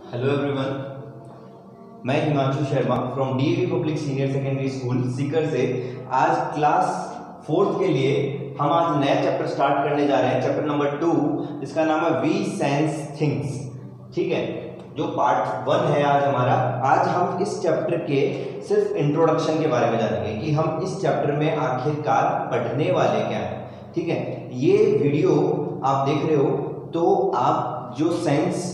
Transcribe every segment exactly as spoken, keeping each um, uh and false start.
Hello everyone, मैं Himanshu Sharma from DAV public senior secondary school Sikar से। आज क्लास फोर्थ के लिए हम आज नया चैप्टर स्टार्ट करने जा रहे हैं, चैप्टर नंबर टू, जिसका नाम है वी सेंस थिंग्स। ठीक है, जो पार्ट वन है आज हमारा। आज हम इस चैप्टर के सिर्फ इंट्रोडक्शन के बारे में जानेंगे कि हम इस चैप्टर में आखिरकार पढ़ने वाले क्या हैं। ठीक है, ये वीडियो आप देख रहे हो तो आप जो सेंस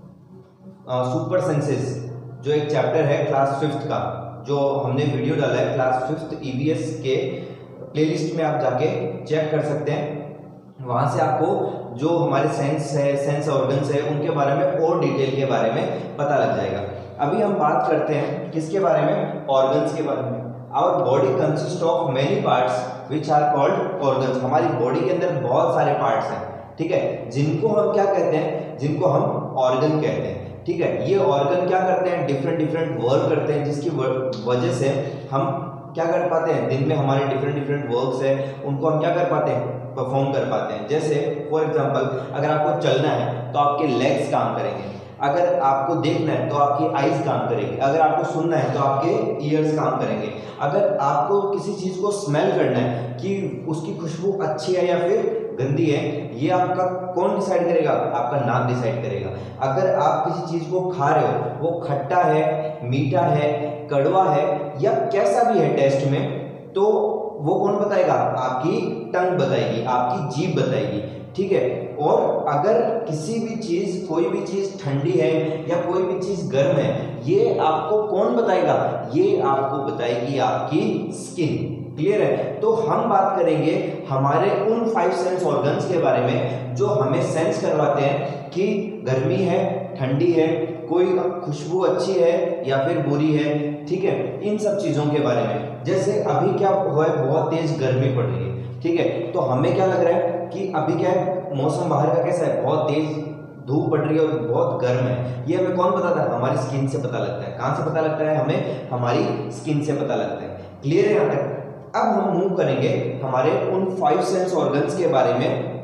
सुपर सेंसेस जो एक चैप्टर है क्लास फिफ्थ का, जो हमने वीडियो डाला है क्लास फिफ्थ ईवीएस के प्लेलिस्ट में, आप जाके चेक कर सकते हैं। वहां से आपको जो हमारे सेंस है, सेंस ऑर्गन्स है, उनके बारे में और डिटेल के बारे में पता लग जाएगा। अभी हम बात करते हैं किसके बारे में, ऑर्गन्स के बारे में। Our body consist of many parts which are called organs. हमारी बॉडी के अंदर बहुत सारे पार्ट्स हैं, ठीक है, जिनको हम क्या कहते हैं, जिनको हम ऑर्गन कहते हैं। ठीक है, ये ऑर्गन क्या करते हैं, डिफरेंट डिफरेंट वर्क करते हैं, जिसकी वजह से हम क्या कर पाते हैं, दिन में हमारे डिफरेंट डिफरेंट वर्क्स है, उनको हम क्या कर पाते हैं, परफॉर्म कर पाते हैं। जैसे फॉर एग्जांपल, अगर आपको चलना है तो आपके लेग्स काम करेंगे, अगर आपको देखना है तो आपकी आईज काम करेगी, अगर आपको सुनना है तो आपके ईयर्स काम करेंगे, अगर आपको किसी चीज को स्मेल करना है कि उसकी खुशबू अच्छी है या फिर गंदी है, ये आपका कौन डिसाइड करेगा, आपका नाक डिसाइड करेगा। अगर आप किसी चीज को खा रहे हो, वो खट्टा है, मीठा है, कड़वा है या कैसा भी है टेस्ट में, तो वो कौन बताएगा, आपकी टंग बताएगी, आपकी जीभ बताएगी। ठीक है, और अगर किसी भी चीज, कोई भी चीज ठंडी है या कोई भी चीज गर्म है, ये आपको कौन बताएगा, ये आपको बताएगी आपकी स्किन। क्लियर है? तो हम बात करेंगे हमारे उन फाइव सेंस ऑर्गन्स के बारे में जो हमें सेंस करवाते हैं कि गर्मी है, ठंडी है, कोई खुशबू अच्छी है या फिर बुरी है। ठीक है, इन सब चीजों के बारे में। जैसे अभी क्या हुआ है, बहुत तेज गर्मी पड़ रही है, ठीक है, तो हमें क्या लग रहा है कि अभी क्या है, मौसम बाहर का कैसा है, बहुत तेज धूप पड़ रही है और बहुत गर्म है। ये हमें कौन बताता है, हमारी स्किन से पता लगता है। कहां से पता लगता है, हमें हमारी स्किन से पता लगता है। क्लियर है यहाँ तक? अब हम मूव करेंगे हमारे उन फाइव सेंस ऑर्गन्स के बारे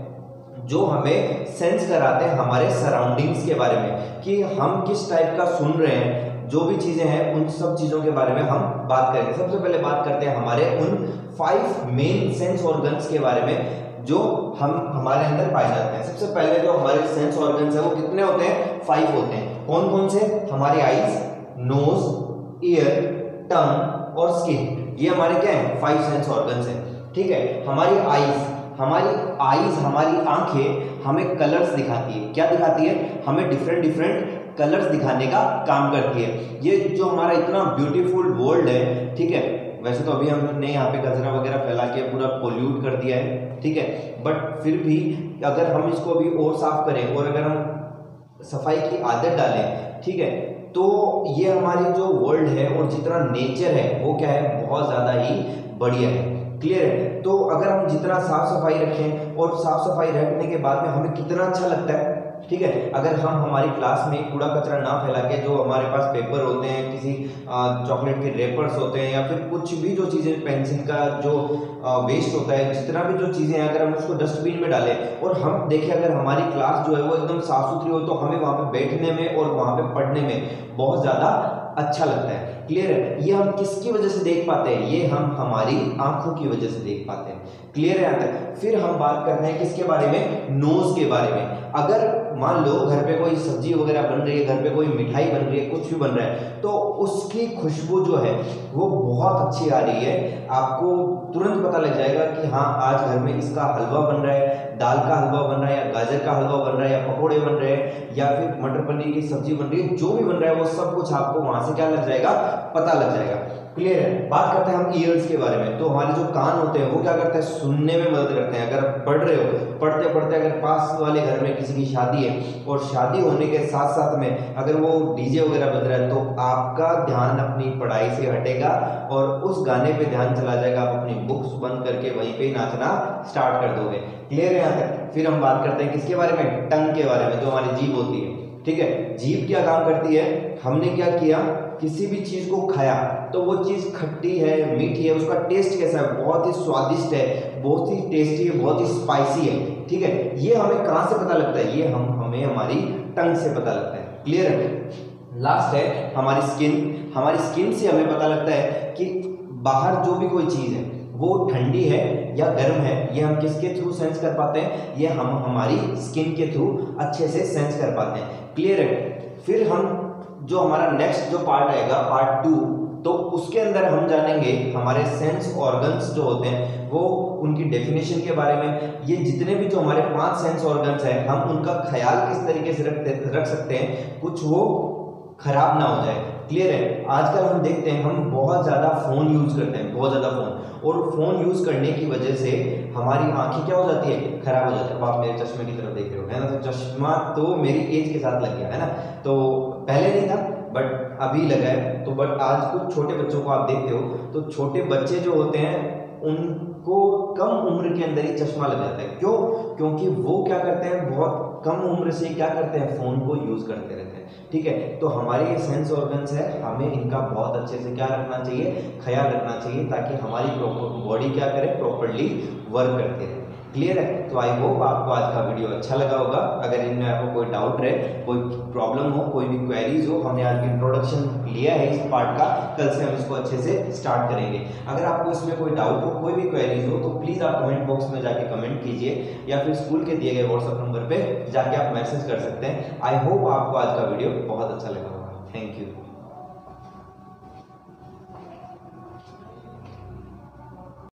में जो हमें सेंस कराते हैं हमारे सराउंडिंग्स के बारे में, कि हम किस टाइप का सुन रहे हैं, जो भी चीजें हैं उन सब चीजों के बारे में हम बात करेंगे। सबसे पहले बात करते हैं हमारे उन फाइव मेन सेंस ऑर्गन्स के बारे में जो हम हमारे अंदर पाए जाते हैं। सबसे पहले जो हमारे सेंस ऑर्गन्स है वो कितने होते हैं, फाइव होते हैं। कौन कौन से, हमारी आईज, नोज, ईयर, टंग और स्किन। ये हमारे क्या है, फाइव सेंस ऑर्गन्स हैं। ठीक है, हमारी आईज, हमारी आईज हमारी आंखें हमें कलर्स दिखाती है। क्या दिखाती है, हमें डिफरेंट डिफरेंट कलर्स दिखाने का काम करती है। ये जो हमारा इतना ब्यूटीफुल वर्ल्ड है, ठीक है, वैसे तो अभी हमने यहाँ पे कचरा वगैरह फैला के पूरा पोल्यूट कर दिया है, ठीक है, बट फिर भी अगर हम इसको अभी और साफ करें और अगर हम सफाई की आदत डालें, ठीक है, तो ये हमारी जो वर्ल्ड है और जितना नेचर है वो क्या है, बहुत ज़्यादा ही बढ़िया है। क्लियर है? तो अगर हम जितना साफ सफाई रखें और साफ सफाई रखने के बाद में हमें कितना अच्छा लगता है। ठीक है, अगर हम हमारी क्लास में कूड़ा कचरा ना फैला के, जो हमारे पास पेपर होते हैं, किसी चॉकलेट के रेपर्स होते हैं या फिर कुछ भी जो चीज़ें, पेंसिल का जो वेस्ट होता है, जितना भी जो चीज़ें हैं, अगर हम उसको डस्टबिन में डालें और हम देखें अगर हमारी क्लास जो है वो एकदम साफ सुथरी हो, तो हमें वहाँ पे बैठने में और वहाँ पे पढ़ने में बहुत ज़्यादा अच्छा लगता है। क्लियर है? ये हम किसकी वजह से देख पाते हैं, ये हम हमारी आंखों की वजह से देख पाते हैं। क्लियर है यहाँ तक? फिर हम बात करते हैं किसके बारे में, नोज के बारे में। अगर मान लो घर पे कोई सब्जी वगैरह बन रही है, घर पे कोई मिठाई बन रही है, कुछ भी बन रहा है, तो उसकी खुशबू जो है वो बहुत अच्छी आ रही है, आपको तुरंत पता लग जाएगा कि हाँ आज घर में इसका हलवा बन रहा है, दाल का हलवा बन रहा है या गाजर का हलवा बन रहा है या पकोड़े बन रहे हैं या फिर मटर पनीर की सब्जी बन रही है, जो भी बन रहा है वो सब कुछ आपको वहां से क्या लग जाएगा, पता लग जाएगा। क्लियर है? बात करते हैं हम ईयर्स के बारे में। तो हमारे जो कान होते हैं वो क्या करते हैं, सुनने में मदद करते हैं। अगर आप पढ़ रहे हो, पढ़ते पढ़ते अगर पास वाले घर में किसी की शादी है और शादी होने के साथ साथ में अगर वो डीजे वगैरह बज रहा है, तो आपका ध्यान अपनी पढ़ाई से हटेगा और उस गाने पे ध्यान चला जाएगा, आप अपनी बुक्स बंद करके वहीं पे नाचना स्टार्ट कर दोगे। क्लियर है यहाँ तक? फिर हम बात करते हैं किसके बारे में, टंग के बारे में, जो हमारी जीभ होती है। ठीक है, जीभ क्या काम करती है, हमने क्या किया, किसी भी चीज को खाया तो वो चीज खट्टी है, मीठी है, उसका टेस्ट कैसा है, बहुत ही स्वादिष्ट है, बहुत ही टेस्टी है, बहुत ही स्पाइसी है। ठीक है, ये हमें कहाँ से पता लगता है, ये हम हमें हमारी टंग से पता लगता है। क्लियर है। लास्ट है हमारी स्किन। हमारी स्किन से हमें पता लगता है कि बाहर जो भी कोई चीज़ है वो ठंडी है या गर्म है, ये हम किसके थ्रू सेंस कर पाते हैं, ये हम हमारी स्किन के थ्रू अच्छे से सेंस कर पाते हैं। क्लियर है। फिर हम जो हमारा नेक्स्ट जो पार्ट आएगा पार्ट टू, तो उसके अंदर हम जानेंगे हमारे सेंस ऑर्गन्स जो होते हैं वो उनकी डेफिनेशन के बारे में। ये जितने भी जो हमारे पांच सेंस ऑर्गन्स हैं हम उनका ख्याल किस तरीके से रखते रख सकते हैं, कुछ वो खराब ना हो जाए। क्लियर है। आजकल हम देखते हैं हम बहुत ज़्यादा फ़ोन यूज़ करते हैं, बहुत ज़्यादा फ़ोन, और फ़ोन यूज़ करने की वजह से हमारी आंखें क्या हो जाती है, खराब हो जाती है। अब आप मेरे चश्मे की तरफ देख रहे हो है ना, तो चश्मा तो मेरी एज के साथ लग गया है ना, तो पहले नहीं था बट अभी लगा है। तो बट आज कुछ छोटे बच्चों को आप देखते हो तो छोटे बच्चे जो होते हैं उनको कम उम्र के अंदर ही चश्मा लग जाता है। क्यों? क्योंकि वो क्या करते हैं, बहुत कम उम्र से क्या करते हैं, फ़ोन को यूज़ करते रहते हैं। ठीक है, तो हमारे ये सेंस ऑर्गन्स है, हमें इनका बहुत अच्छे से क्या रखना चाहिए, ख्याल रखना चाहिए, ताकि हमारी बॉडी क्या करे, प्रॉपरली वर्क करते रहे। क्लियर है। तो आई होप आपको आज का वीडियो अच्छा लगा होगा। अगर इनमें आपको कोई डाउट रहे, कोई प्रॉब्लम हो, कोई भी क्वेरीज हो, हमने आज इंट्रोडक्शन लिया है इस पार्ट का, कल से हम इसको अच्छे से स्टार्ट करेंगे। अगर आपको इसमें कोई डाउट हो, कोई भी क्वेरीज हो, तो प्लीज़ आप कमेंट बॉक्स में जाके कमेंट कीजिए या फिर स्कूल के दिए गए व्हाट्सएप नंबर पर जाके आप मैसेज कर सकते हैं। आई होप आपको आज का वीडियो बहुत अच्छा लगा होगा। Thank you.